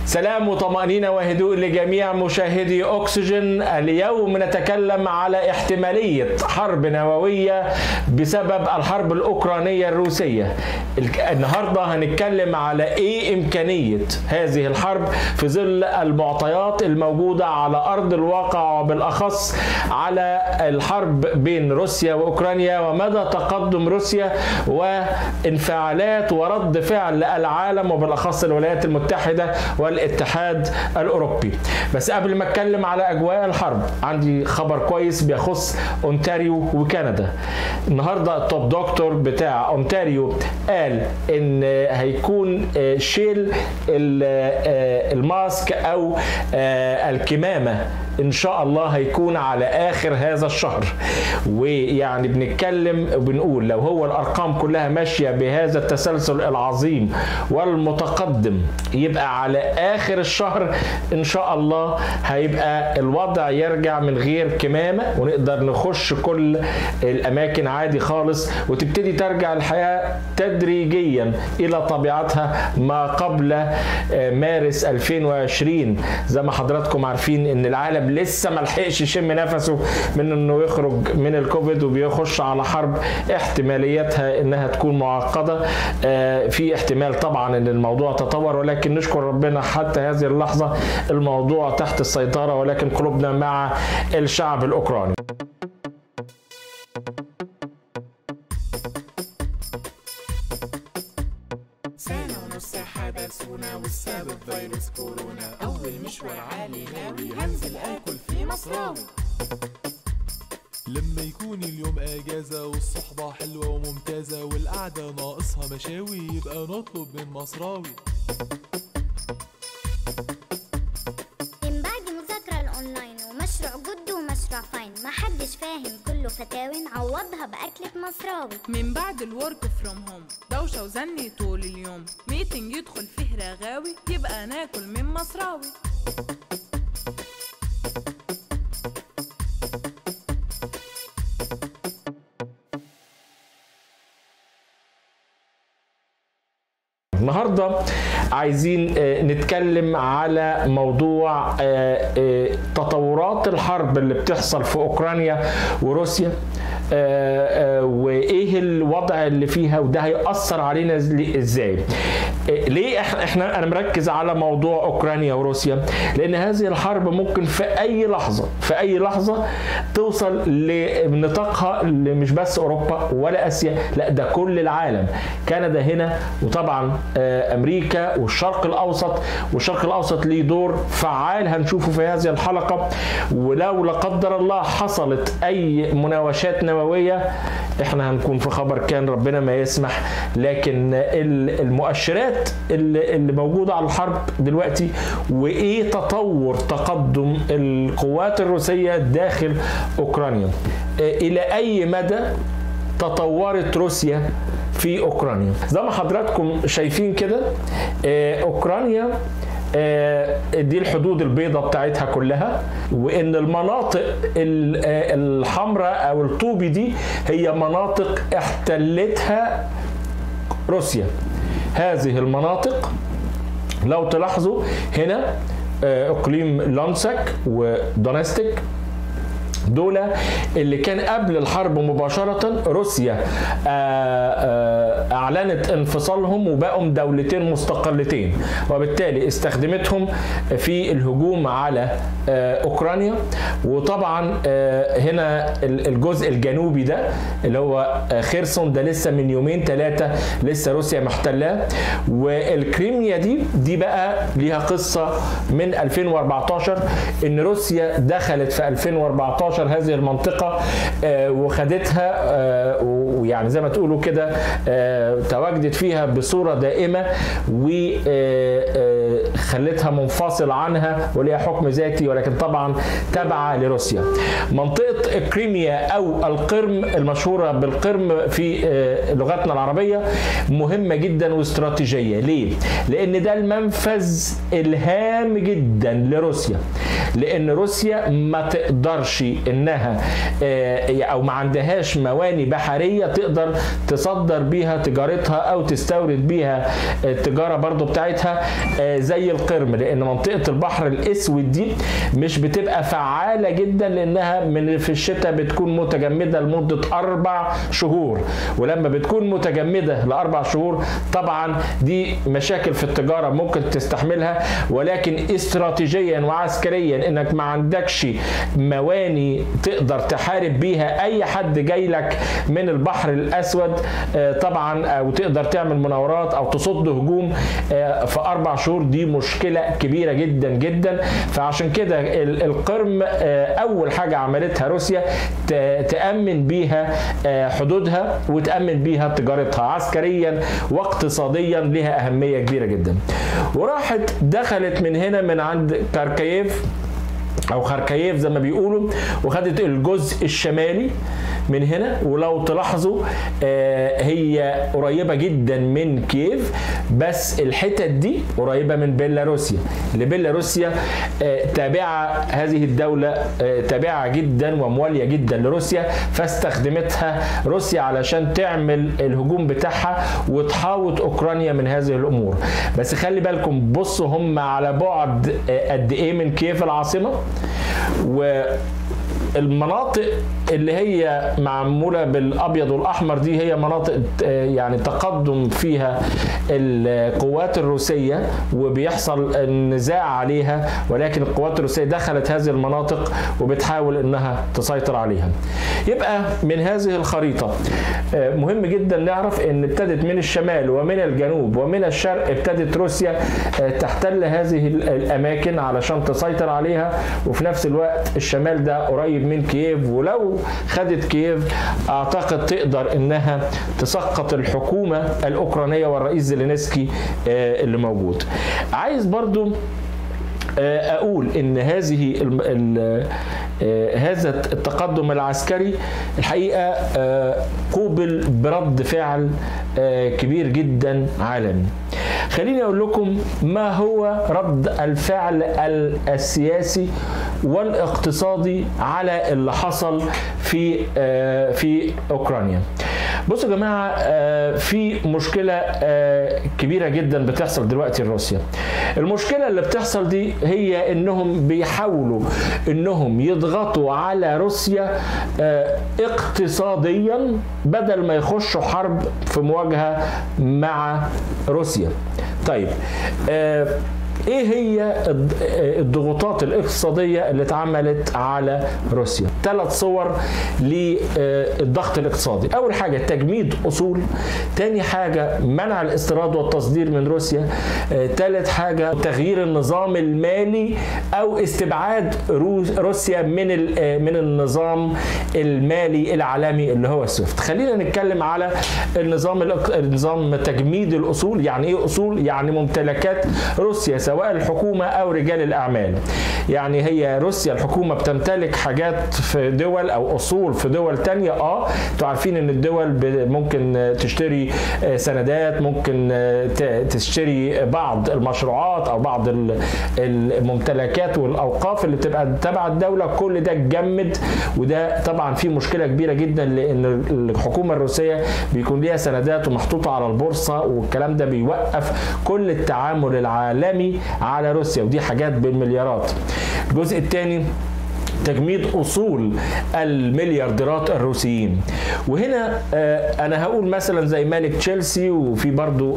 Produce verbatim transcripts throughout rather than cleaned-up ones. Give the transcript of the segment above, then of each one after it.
سلام وطمأنينة وهدوء لجميع مشاهدي أكسجين. اليوم نتكلم على احتمالية حرب نووية بسبب الحرب الأوكرانية الروسية. النهاردة هنتكلم على إيه إمكانية هذه الحرب في ظل المعطيات الموجودة على أرض الواقع، وبالأخص على الحرب بين روسيا وأوكرانيا ومدى تقدم روسيا وانفعالات ورد فعل العالم وبالأخص الولايات المتحدة والاتحاد الأوروبي. بس قبل ما اتكلم على أجواء الحرب عندي خبر كويس بيخص أونتاريو وكندا. النهاردة التوب دكتور بتاع أونتاريو قال إن هيكون شيل الماسك أو الكمامة إن شاء الله هيكون على آخر هذا الشهر. ويعني بنتكلم وبنقول لو هو الأرقام كلها ماشية بهذا التسلسل العظيم والمتقدم، يبقى على آخر الشهر إن شاء الله هيبقى الوضع يرجع من غير كمامة ونقدر نخش كل الأماكن عادي خالص، وتبتدي ترجع الحياة تدريجيا إلى طبيعتها ما قبل مارس ألفين وعشرين. زي ما حضراتكم عارفين إن العالم لسه ما لحقش يشم نفسه من انه يخرج من الكوفيد وبيخش على حرب احتماليتها انها تكون معقده. في احتمال طبعا ان الموضوع تطور، ولكن نشكر ربنا حتى هذه اللحظه الموضوع تحت السيطره، ولكن قلوبنا مع الشعب الاوكراني. سنة ونص حبسونا والسبب فيروس كورونا. أول مشوار عالي ناوي هنزل آكل في مصراوي. لما يكون اليوم اجازة والصحبة حلوة وممتازة والقعدة ناقصها مشاوي، يبقى نطلب من مصراوي. من بعد مذاكرة الأونلاين ومشروع جد ومشروع فاين، محدش فاهم كله فتاوي نعوضها بأكلة مصراوي. من بعد الورك فروم هوم دوشة وزني طول اليوم، ميتنج يدخل فيه رغاوي، يبقى ناكل من مصراوي. النهارده عايزين نتكلم على موضوع تطورات الحرب اللي بتحصل في اوكرانيا وروسيا، وايه الوضع اللي فيها وده هيأثر علينا ازاي. ليه احنا انا مركز على موضوع اوكرانيا وروسيا؟ لان هذه الحرب ممكن في اي لحظه في اي لحظه توصل لنطاقها مش بس اوروبا ولا اسيا، لا ده كل العالم. كندا هنا، وطبعا امريكا والشرق الاوسط، والشرق الاوسط ليه دور فعال هنشوفه في هذه الحلقه. ولو لا قدر الله حصلت اي مناوشات نوويه احنا هنكون في خبر كان ربنا ما يسمح. لكن المؤشرات اللي موجوده على الحرب دلوقتي، وايه تطور تقدم القوات الروسيه داخل اوكرانيا، الى اي مدى تطورت روسيا في اوكرانيا. زي ما حضراتكم شايفين كده اوكرانيا دي الحدود البيضاء بتاعتها كلها، وان المناطق الحمراء او الطوبي دي هي مناطق احتلتها روسيا. هذه المناطق لو تلاحظوا هنا اقليم لانسك ودونستيك، دول اللي كان قبل الحرب مباشرة روسيا أعلنت انفصالهم وبقوا دولتين مستقلتين، وبالتالي استخدمتهم في الهجوم على أوكرانيا. وطبعا هنا الجزء الجنوبي ده اللي هو خيرسون ده لسه من يومين ثلاثة لسه روسيا محتلاه. والكريميا دي دي بقى ليها قصة من ألفين وأربعتاشر، إن روسيا دخلت في ألفين وأربعتاشر هذه المنطقة وخدتها، ويعني زي ما تقولوا كده تواجدت فيها بصورة دائمة وخلتها منفصل عنها وليها حكم ذاتي، ولكن طبعا تابعة لروسيا. منطقة كريميا أو القرم المشهورة بالقرم في لغتنا العربية مهمة جدا واستراتيجية. ليه؟ لأن ده المنفذ الهام جدا لروسيا، لأن روسيا ما تقدرش إنها أو ما عندهاش مواني بحرية تقدر تصدر بيها تجارتها او تستورد بيها التجاره برضو بتاعتها زي القرم، لان منطقه البحر الاسود دي مش بتبقى فعاله جدا لانها من في الشتاء بتكون متجمده لمده اربع شهور، ولما بتكون متجمده لاربع شهور طبعا دي مشاكل في التجاره ممكن تستحملها، ولكن استراتيجيا وعسكريا انك ما عندكش مواني تقدر تحارب بيها اي حد جاي لك من البحر الاسود طبعا، او تقدر تعمل مناورات او تصد هجوم في اربع شهور، دي مشكله كبيره جدا جدا. فعشان كده القرم اول حاجه عملتها روسيا تامن بيها حدودها وتامن بيها تجارتها عسكريا واقتصاديا، لها اهميه كبيره جدا. وراحت دخلت من هنا من عند كاركييف او خاركييف زي ما بيقولوا، وخدت الجزء الشمالي من هنا. ولو تلاحظوا هي قريبه جدا من كييف، بس الحتت دي قريبه من بيلاروسيا، لبيلاروسيا تابعه، هذه الدوله تابعه جدا ومواليه جدا لروسيا، فاستخدمتها روسيا علشان تعمل الهجوم بتاعها وتحاوط اوكرانيا من هذه الامور. بس خلي بالكم، بصوا هم على بعد قد ايه من كييف العاصمه، والمناطق اللي هي معمولة بالأبيض والأحمر دي هي مناطق يعني تقدم فيها القوات الروسية وبيحصل النزاع عليها، ولكن القوات الروسية دخلت هذه المناطق وبتحاول انها تسيطر عليها. يبقى من هذه الخريطة مهم جدا نعرف ان ابتدت من الشمال ومن الجنوب ومن الشرق، ابتدت روسيا تحتل هذه الاماكن علشان تسيطر عليها، وفي نفس الوقت الشمال ده قريب من كييف، ولو خدت كييف اعتقد تقدر انها تسقط الحكومة الاوكرانية والرئيس زيلينسكي اللي موجود. عايز برضو اقول ان هذه ال ال هذا التقدم العسكري الحقيقة قوبل برد فعل كبير جدا عالمي. خليني اقول لكم ما هو رد الفعل السياسي والاقتصادي على اللي حصل في في اوكرانيا. بصوا يا جماعه، في مشكله كبيره جدا بتحصل دلوقتي لروسيا. المشكله اللي بتحصل دي هي انهم بيحاولوا انهم يضغطوا على روسيا اقتصاديا بدل ما يخشوا حرب في مواجهه مع روسيا. طيب ايه هي الضغوطات الاقتصادية اللي اتعملت على روسيا؟ ثلاث صور للضغط الاقتصادي. اول حاجة تجميد اصول، تاني حاجة منع الاستيراد والتصدير من روسيا، ثالث حاجة تغيير النظام المالي او استبعاد روسيا من من النظام المالي العالمي اللي هو السويفت. خلينا نتكلم على النظام النظام تجميد الاصول. يعني ايه اصول؟ يعني ممتلكات روسيا سواء الحكومة أو رجال الأعمال. يعني هي روسيا الحكومة بتمتلك حاجات في دول أو أصول في دول تانية. آه انتوا عارفين إن الدول ممكن تشتري سندات، ممكن تشتري بعض المشروعات أو بعض الممتلكات والأوقاف اللي بتبقى تبع الدولة، كل ده اتجمد. وده طبعا فيه مشكلة كبيرة جدا، لأن الحكومة الروسية بيكون ليها سندات ومحطوطة على البورصة، والكلام ده بيوقف كل التعامل العالمي على روسيا، ودي حاجات بالمليارات. الجزء الثاني تجميد اصول المليارديرات الروسيين. وهنا انا هقول مثلا زي مالك تشيلسي، وفي برضو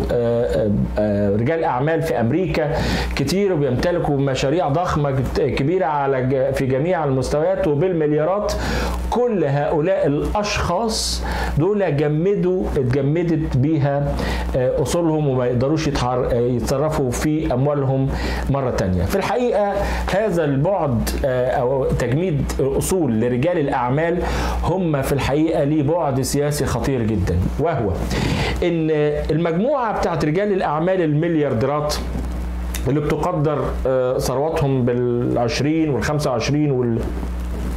رجال اعمال في امريكا كتير وبيمتلكوا مشاريع ضخمه كبيره على في جميع المستويات وبالمليارات. كل هؤلاء الاشخاص دول جمدوا اتجمدت بيها اصولهم وما يقدروش يتصرفوا في اموالهم مره تانية. في الحقيقه هذا البعد او تجميد اصول لرجال الاعمال هم في الحقيقه ليه بعد سياسي خطير جدا، وهو ان المجموعه بتاعت رجال الاعمال المليارديرات اللي بتقدر ثرواتهم بالعشرين والخمسة وعشرين وال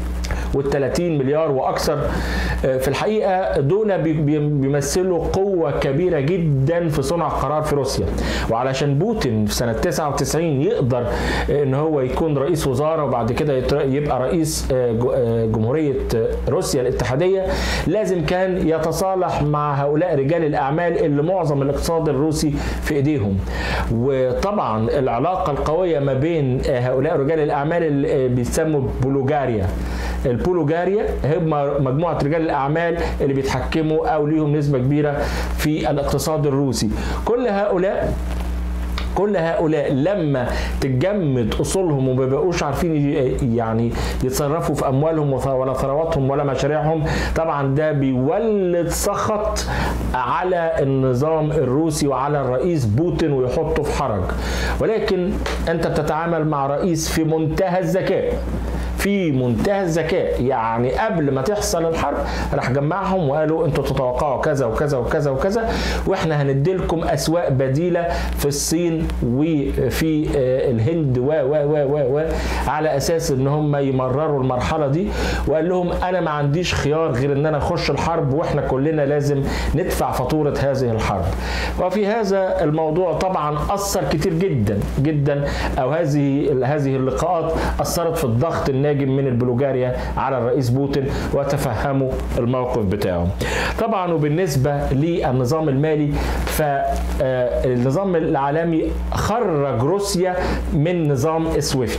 والثلاثين مليار واكثر. في الحقيقه دول بيمثلوا قوه كبيره جدا في صنع القرار في روسيا، وعلشان بوتين في سنه تسعة وتسعين يقدر ان هو يكون رئيس وزاره وبعد كده يبقى رئيس جمهوريه روسيا الاتحاديه، لازم كان يتصالح مع هؤلاء رجال الاعمال اللي معظم الاقتصاد الروسي في ايديهم. وطبعا العلاقه القويه ما بين هؤلاء رجال الاعمال اللي بيسموا بولوغاريا، البولوغاريا هم مجموعه رجال الاعمال اللي بيتحكموا او ليهم نسبه كبيره في الاقتصاد الروسي. كل هؤلاء كل هؤلاء لما تتجمد اصولهم وما بقوش عارفين يعني يتصرفوا في اموالهم ولا ثرواتهم ولا مشاريعهم، طبعا ده بيولد سخط على النظام الروسي وعلى الرئيس بوتين ويحطه في حرج. ولكن انت بتتعامل مع رئيس في منتهى الذكاء، في منتهى الذكاء، يعني قبل ما تحصل الحرب راح جمعهم وقالوا انتوا تتوقعوا كذا وكذا وكذا وكذا، واحنا هنديلكم اسواق بديله في الصين وفي الهند و و و و و على اساس ان هم يمرروا المرحله دي. وقال لهم انا ما عنديش خيار غير ان انا اخش الحرب، واحنا كلنا لازم ندفع فاتوره هذه الحرب. وفي هذا الموضوع طبعا اثر كتير جدا جدا، او هذه هذه اللقاءات اثرت في الضغط الناجم من البلوغاريا على الرئيس بوتين وتفهموا الموقف بتاعه. طبعا وبالنسبه للنظام المالي، فالنظام العالمي خرج روسيا من نظام سويفت.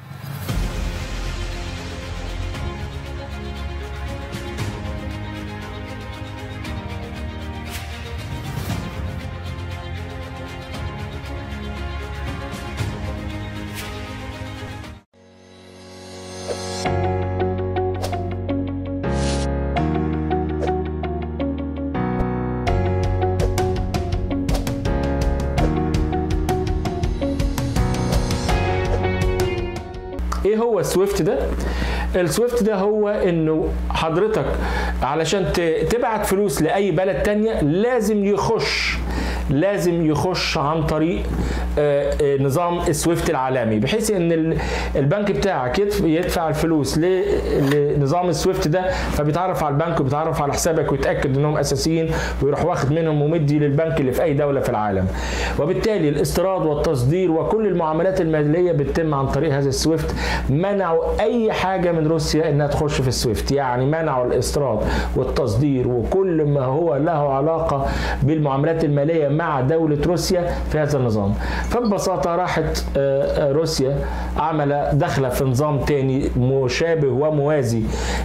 ايه هو السويفت ده؟ السويفت ده هو انه حضرتك علشان تبعت فلوس لاي بلد تانية لازم يخش لازم يخش عن طريق نظام السويفت العالمي، بحيث ان البنك بتاعك يدفع الفلوس لنظام السويفت ده، فبيتعرف على البنك وبيتعرف على حسابك ويتاكد انهم اساسيين، ويروح واخد منهم ومدي للبنك اللي في اي دوله في العالم. وبالتالي الاستيراد والتصدير وكل المعاملات الماليه بتتم عن طريق هذا السويفت. منعوا اي حاجه من روسيا انها تخش في السويفت، يعني منعوا الاستيراد والتصدير وكل ما هو له علاقه بالمعاملات الماليه مع دوله روسيا في هذا النظام. فببساطه راحت روسيا عمل دخله في نظام تاني مشابه وموازي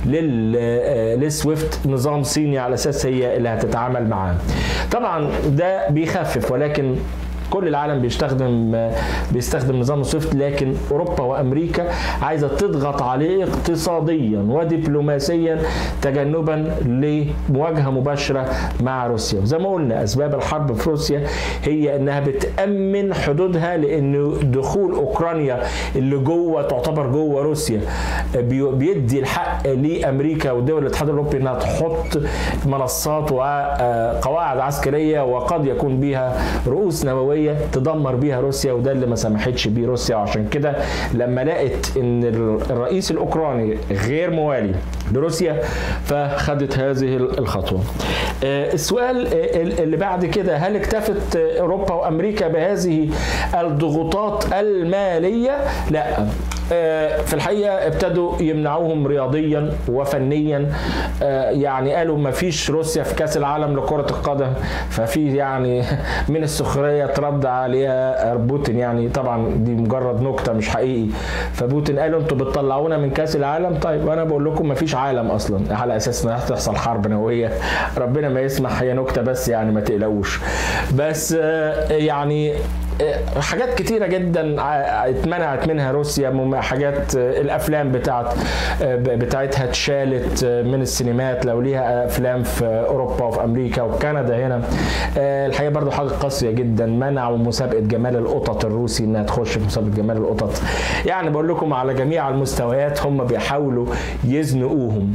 للسويفت، نظام صيني على اساس هي اللي هتتعامل معاه. طبعا ده بيخفف، ولكن كل العالم بيستخدم بيستخدم نظام السويفت، لكن اوروبا وامريكا عايزه تضغط عليه اقتصاديا ودبلوماسيا تجنبا لمواجهه مباشره مع روسيا. وزي ما قلنا اسباب الحرب في روسيا هي انها بتامن حدودها، لان دخول اوكرانيا اللي جوه تعتبر جوه روسيا بيدي الحق لامريكا ودول الاتحاد الاوروبي انها تحط منصات وقواعد عسكريه وقد يكون بها رؤوس نوويه تدمر بيها روسيا، وده اللي ما سمحتش بيه روسيا. وعشان كده لما لقت ان الرئيس الاوكراني غير موالي لروسيا فخدت هذه الخطوه. السؤال اللي بعد كده، هل اكتفت اوروبا وامريكا بهذه الضغوطات الماليه؟ لا، في الحقيقه ابتدوا يمنعوهم رياضيا وفنيا. يعني قالوا ما فيش روسيا في كاس العالم لكره القدم، ففي يعني من السخريه ترد عليها بوتين، يعني طبعا دي مجرد نكته مش حقيقي. فبوتين قالوا انتوا بتطلعونا من كاس العالم، طيب وانا بقول لكم ما فيش عالم اصلا، على اساس انها هتحصل حرب نوويه، ربنا ما يسمح، هي نكته بس يعني ما تقلقوش. بس يعني حاجات كتيرة جدا اتمنعت منها روسيا، حاجات الافلام بتاعت بتاعتها اتشالت من السينمات لو ليها افلام في اوروبا وفي امريكا وكندا هنا. الحقيقه برضو حاجه قاسيه جدا، منعوا مسابقه جمال القطط الروسي انها تخش في مسابقه جمال القطط. يعني بقول لكم على جميع المستويات هم بيحاولوا يزنقوهم.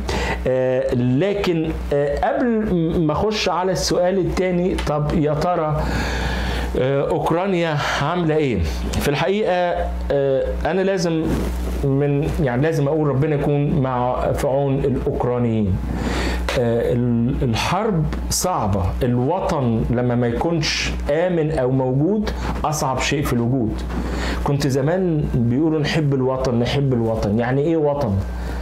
لكن قبل ما اخش على السؤال الثاني، طب يا ترى اوكرانيا عامله ايه؟ في الحقيقه انا لازم من يعني لازم اقول ربنا يكون مع في عون الاوكرانيين. الحرب صعبه، الوطن لما ما يكونش امن او موجود اصعب شيء في الوجود. كنت زمان بيقولوا نحب الوطن نحب الوطن، يعني ايه وطن؟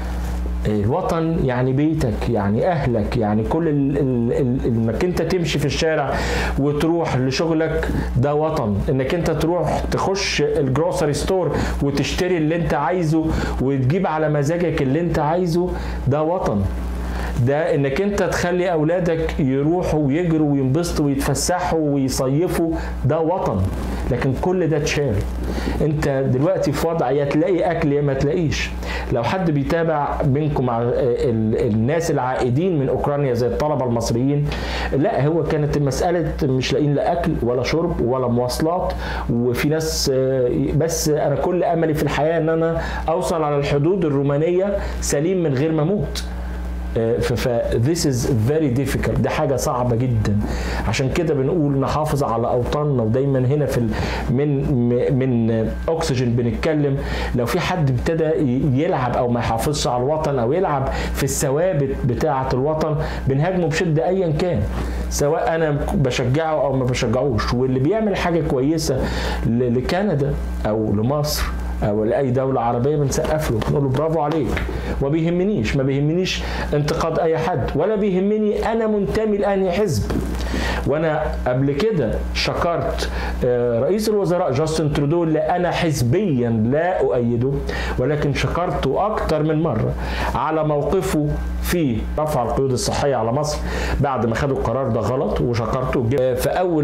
الوطن يعني بيتك، يعني اهلك، يعني كل انك انت تمشي في الشارع وتروح لشغلك ده وطن، انك انت تروح تخش الجروسري ستور وتشتري اللي انت عايزه وتجيب على مزاجك اللي انت عايزه ده وطن. ده انك انت تخلي اولادك يروحوا ويجروا وينبسطوا ويتفسحوا ويصيفوا ده وطن. لكن كل ده اتشال. انت دلوقتي في وضع يا تلاقي اكل يا ما تلاقيش. لو حد بيتابع منكم مع الناس العائدين من اوكرانيا زي الطلبه المصريين، لا هو كانت المساله مش لاقيين لا اكل ولا شرب ولا مواصلات، وفي ناس بس انا كل املي في الحياه ان انا اوصل على الحدود الرومانيه سليم من غير ما اموت. ف this is very difficult، دي حاجه صعبه جدا. عشان كده بنقول نحافظ على اوطاننا. ودايما هنا في من من اكسجين بنتكلم لو في حد ابتدى يلعب او ما يحافظش على الوطن او يلعب في الثوابت بتاعه الوطن بنهاجمه بشده ايا كان، سواء انا بشجعه او ما بشجعوش. واللي بيعمل حاجه كويسه لكندا او لمصر او لاي دوله عربيه بنسقف له، بنقول له برافو عليك. وما بيهمنيش ما بيهمنيش انتقاد اي حد، ولا بيهمني انا منتمي لانهي حزب. وانا قبل كده شكرت رئيس الوزراء جاستن ترودو اللي انا حزبيا لا اؤيده، ولكن شكرته اكتر من مره على موقفه في رفع القيود الصحيه على مصر بعد ما خدوا القرار ده غلط، وشكرته في اول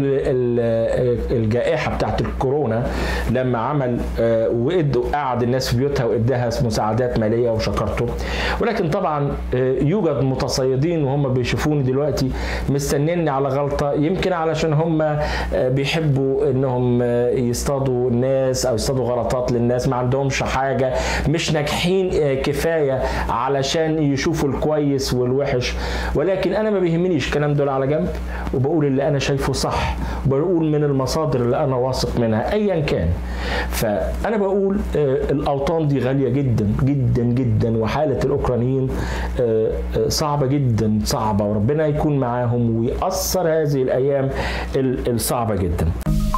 الجائحه بتاعت الكورونا لما عمل وادوا قعد الناس في بيوتها واداها مساعدات ماليه، وشكرته. ولكن طبعا يوجد متصيدين وهم بيشوفوني دلوقتي مستنيني على غلطه، يمكن علشان هم بيحبوا انهم يصطادوا الناس او يصطادوا غلطات للناس، ما عندهمش حاجه، مش ناجحين كفايه علشان يشوفوا الكويس والوحش. ولكن انا ما بيهمنيش الكلام دول على جنب، وبقول اللي انا شايفه صح، وبقول من المصادر اللي انا واثق منها ايا كان. فانا بقول الاوطان دي غاليه جدا جدا جدا، وحاله الاوكرانيين صعبه جدا صعبه، وربنا يكون معاهم ويأثر هذه الايام الصعبه جدا.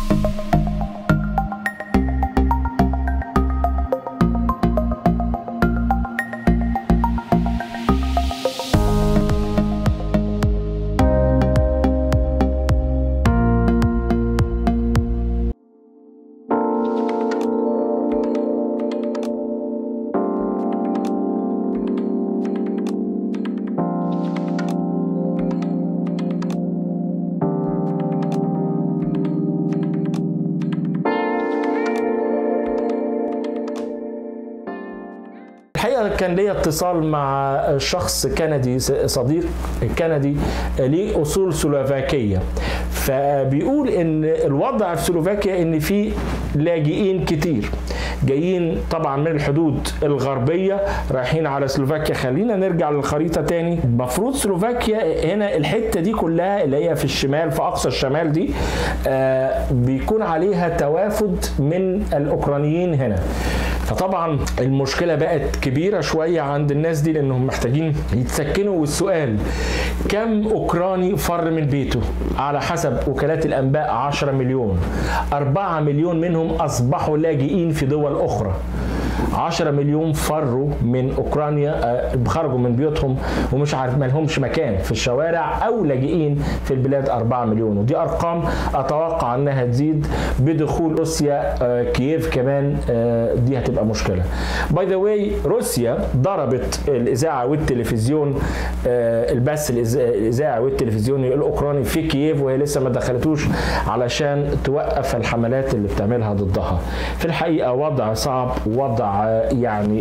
الحقيقه كان لي اتصال مع شخص كندي، صديق كندي ليه اصول سلوفاكيه، فبيقول ان الوضع في سلوفاكيا ان في لاجئين كتير جايين طبعا من الحدود الغربيه رايحين على سلوفاكيا. خلينا نرجع للخريطه تاني. المفروض سلوفاكيا هنا الحته دي كلها اللي هي في الشمال، في اقصى الشمال دي، آه بيكون عليها توافد من الاوكرانيين هنا. فطبعا المشكله بقت كبيره شويه عند الناس دي لانهم محتاجين يتسكنوا. والسؤال كم اوكراني فر من بيته؟ على حسب وكالات الانباء عشرة مليون، أربعة مليون منهم اصبحوا لاجئين في دول اخرى. عشرة مليون فروا من اوكرانيا، خرجوا من بيوتهم ومش عارف ما لهمش مكان في الشوارع او لاجئين في البلاد أربعة مليون. ودي ارقام اتوقع انها تزيد بدخول روسيا كييف كمان، دي هتبقى مشكله. باي ذا واي روسيا ضربت الاذاعه والتلفزيون، البث الاذاعي والتلفزيوني الاوكراني في كييف وهي لسه ما دخلتوش علشان توقف الحملات اللي بتعملها ضدها. في الحقيقه وضع صعب، وضع يعني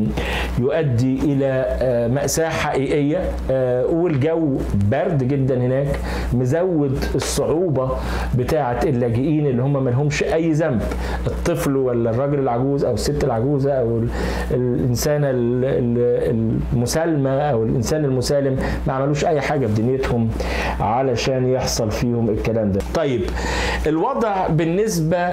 يؤدي الى مأساة حقيقية، والجو برد جدا هناك مزود الصعوبة بتاعة اللاجئين اللي هم ما لهمش اي ذنب. الطفل ولا الراجل العجوز او الست العجوزة او الانسانة المسالمة او الانسان المسالم ما عملوش اي حاجة في دنيتهم علشان يحصل فيهم الكلام ده. طيب الوضع بالنسبة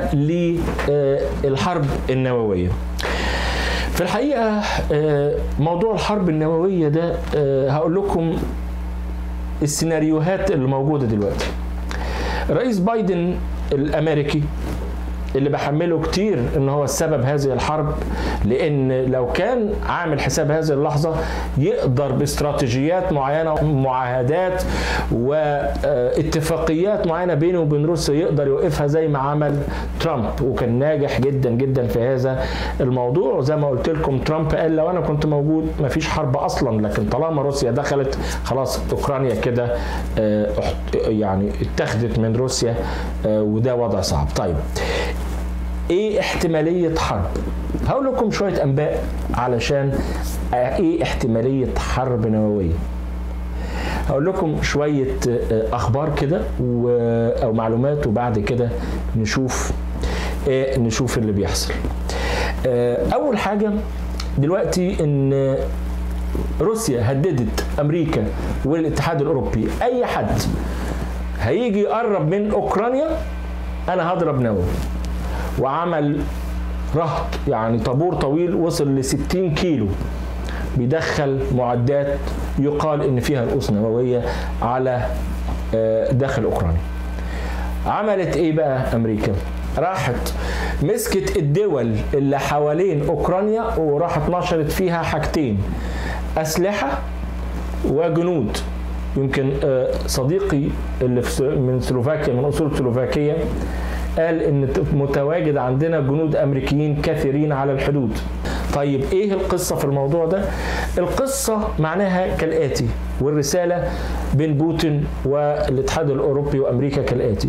للحرب النووية، في الحقيقة موضوع الحرب النووية ده هقول لكم السيناريوهات اللي موجودة دلوقتي. رئيس بايدن الأمريكي اللي بحمله كتير ان هو السبب هذه الحرب، لان لو كان عامل حساب هذه اللحظة يقدر باستراتيجيات معينة ومعاهدات واتفاقيات معينة بينه وبين روسيا يقدر يوقفها زي ما عمل ترامب، وكان ناجح جدا جدا في هذا الموضوع. وزي ما قلت لكم ترامب قال لو انا كنت موجود مفيش حرب اصلا، لكن طالما روسيا دخلت خلاص اوكرانيا كده يعني اتخذت من روسيا، وده وضع صعب. طيب ايه احتمالية حرب؟ هقول لكم شوية انباء علشان ايه احتمالية حرب نووية. هقول لكم شوية اخبار كده او معلومات، وبعد كده نشوف ايه نشوف اللي بيحصل. اول حاجة دلوقتي ان روسيا هددت امريكا والاتحاد الاوروبي اي حد هيجي يقرب من اوكرانيا انا هضرب نووي، وعمل رهط يعني طابور طويل وصل ل ستين كيلو بيدخل معدات يقال ان فيها رؤوس نوويه على داخل اوكرانيا. عملت ايه بقى امريكا؟ راحت مسكت الدول اللي حوالين اوكرانيا وراحت نشرت فيها حاجتين، اسلحه وجنود. يمكن صديقي اللي من سلوفاكيا من اصول سلوفاكيه قال ان متواجد عندنا جنود امريكيين كثيرين على الحدود. طيب ايه القصة في الموضوع ده؟ القصة معناها كالآتي، والرسالة بين بوتين والاتحاد الاوروبي وامريكا كالآتي: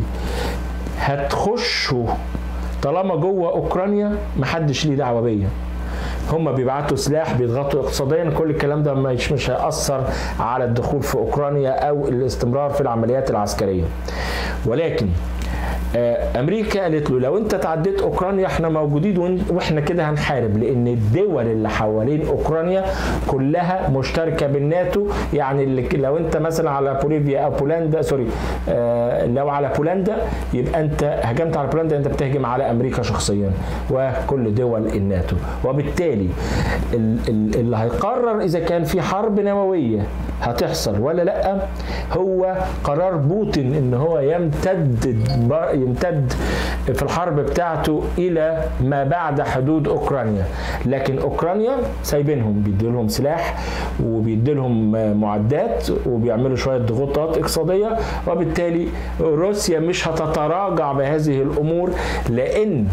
هتخشوا طالما جوه اوكرانيا محدش ليه دعوة بيا، هم بيبعتوا سلاح بيضغطوا اقتصاديا، كل الكلام ده مش مش هيأثر على الدخول في اوكرانيا او الاستمرار في العمليات العسكرية. ولكن امريكا قالت له لو انت تعديت اوكرانيا احنا موجودين واحنا كده هنحارب، لان الدول اللي حوالين اوكرانيا كلها مشتركه بالناتو. يعني اللي لو انت مثلا على بوليفيا او بولندا سوري آه لو على بولندا يبقى انت هجمت على بولندا انت بتهجم على امريكا شخصيا وكل دول الناتو. وبالتالي اللي هيقرر اذا كان في حرب نوويه هتحصل ولا لا هو قرار بوتين ان هو يمتد يمتد في الحرب بتاعته الى ما بعد حدود اوكرانيا. لكن اوكرانيا سايبينهم، بيديلهم سلاح وبيديلهم معدات وبيعملوا شويه ضغوطات اقتصاديه، وبالتالي روسيا مش هتتراجع بهذه الامور، لان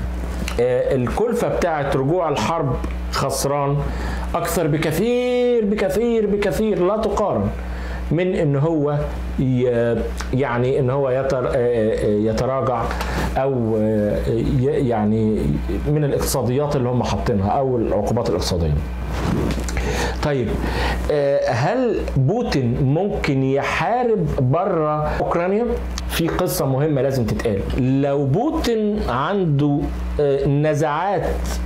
الكلفه بتاعت رجوع الحرب خسران اكثر بكثير بكثير بكثير لا تقارن من ان هو يعني ان هو يتراجع او يعني من الاقتصاديات اللي هم حاطينها او العقوبات الاقتصاديه. طيب هل بوتين ممكن يحارب بره اوكرانيا؟ في قصه مهمه لازم تتقال. لو بوتين عنده نزعات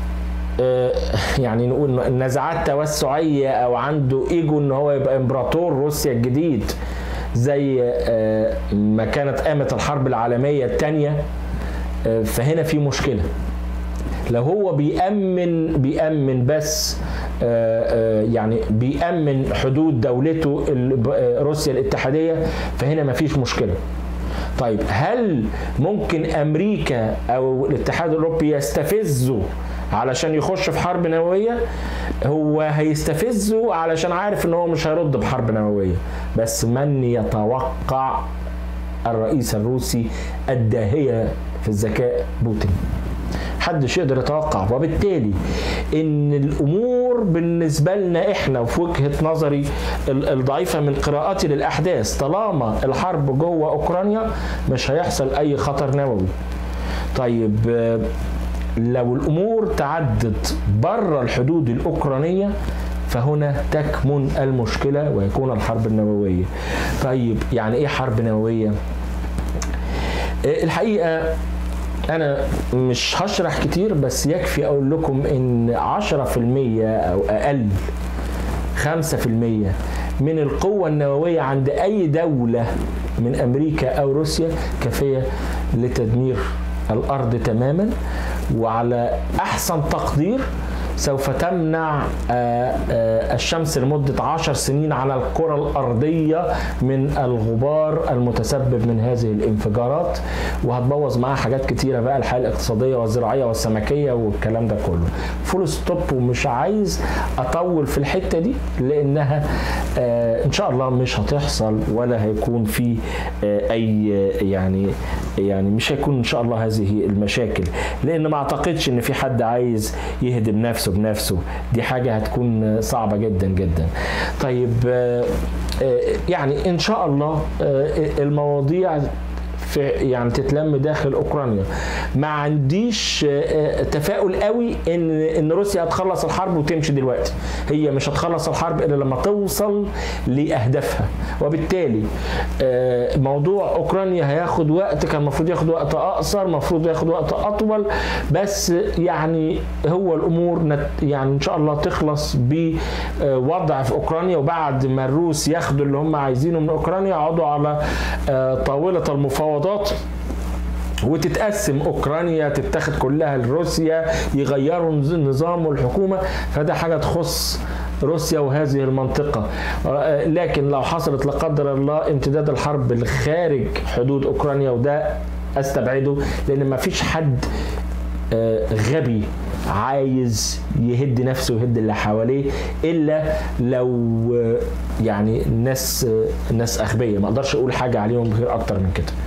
يعني نقول نزعات توسعيه او عنده ايجو ان هو يبقى امبراطور روسيا الجديد زي ما كانت قامت الحرب العالميه الثانيه، فهنا في مشكله. لو هو بيأمن بيأمن بس يعني بيأمن حدود دولته روسيا الاتحاديه فهنا ما فيش مشكله. طيب هل ممكن امريكا او الاتحاد الاوروبي يستفزوا علشان يخش في حرب نوويه؟ هو هيستفزه علشان عارف ان هو مش هيرد بحرب نوويه، بس من يتوقع الرئيس الروسي الداهية في الذكاء بوتين؟ محدش يقدر يتوقع. وبالتالي ان الامور بالنسبه لنا احنا وفي وجهه نظري الضعيفه من قراءتي للاحداث، طالما الحرب جوه اوكرانيا مش هيحصل اي خطر نووي. طيب لو الامور تعدت بره الحدود الاوكرانيه فهنا تكمن المشكله ويكون الحرب النوويه. طيب يعني ايه حرب نوويه؟ الحقيقه أنا مش هشرح كتير، بس يكفي أقول لكم إن عشرة في المية أو أقل خمسة في المية من القوة النووية عند أي دولة من أمريكا أو روسيا كافية لتدمير الأرض تماما، وعلى أحسن تقدير سوف تمنع الشمس لمدة عشر سنين على الكرة الأرضية من الغبار المتسبب من هذه الانفجارات، وهتبوظ معاها حاجات كتيرة بقى، الحياة الاقتصادية والزراعية والسمكية والكلام ده كله. فول ستوب، ومش عايز أطول في الحتة دي لأنها إن شاء الله مش هتحصل ولا هيكون في أي يعني يعني مش هيكون إن شاء الله هذه المشاكل، لأن ما أعتقدش إن في حد عايز يهدم نفسه بنفسه، دي حاجة هتكون صعبة جدا جدا. طيب يعني ان شاء الله المواضيع في يعني تتلم داخل اوكرانيا. ما عنديش تفاؤل قوي ان ان روسيا هتخلص الحرب وتمشي دلوقتي، هي مش هتخلص الحرب الا لما توصل لاهدافها، وبالتالي موضوع اوكرانيا هياخد وقت، كان المفروض ياخد وقت اقصر، المفروض ياخد وقت اطول، بس يعني هو الامور يعني ان شاء الله تخلص بوضع في اوكرانيا، وبعد ما الروس ياخدوا اللي هم عايزينه من اوكرانيا يقعدوا على طاولة المفاوضات وتتقسم اوكرانيا، تتاخد كلها لروسيا، يغيروا النظام والحكومه، فده حاجه تخص روسيا وهذه المنطقه. لكن لو حصلت لا قدر الله امتداد الحرب لخارج حدود اوكرانيا، وده استبعده لان ما فيش حد غبي عايز يهد نفسه ويهد اللي حواليه الا لو يعني الناس الناس اغبياء، ما اقدرش اقول حاجه عليهم غير اكتر من كده.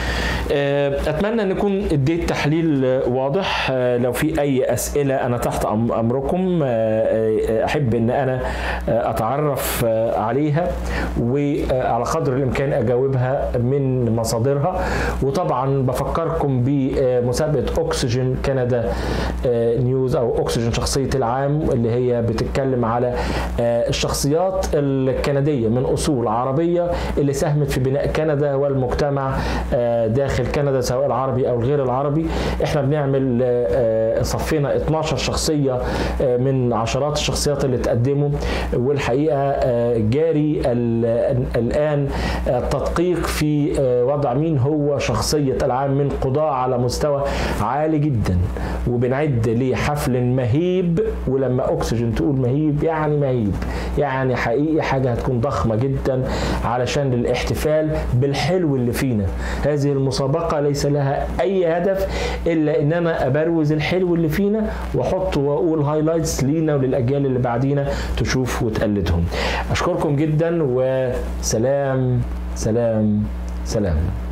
اتمنى ان يكون اديت تحليل واضح. لو في اي اسئله انا تحت امركم، احب ان انا اتعرف عليها وعلى قدر الامكان اجاوبها من مصادرها. وطبعا بفكركم بمسابقه اوكسجين كندا نيوز او اوكسجين شخصيه العام، اللي هي بتتكلم على الشخصيات الكنديه من اصول عربيه اللي ساهمت في بناء كندا والمجتمع داخل كندا سواء العربي او الغير العربي. احنا بنعمل صفينا اتناشر شخصيه من عشرات الشخصيات اللي تقدموا، والحقيقه جاري الان التدقيق في وضع مين هو شخصيه العام من قضاة على مستوى عالي جدا، وبنعد لحفل مهيب. ولما اوكسجين تقول مهيب يعني مهيب، يعني حقيقي حاجه هتكون ضخمه جدا علشان الاحتفال بالحلو اللي فينا. هذه المسابقه ليس لها اي هدف الا ان انا ابروز الحلو اللي فينا واحط واقول هايلايتس لينا وللاجيال اللي بعدينا تشوف وتقلدهم. اشكركم جدا وسلام سلام سلام.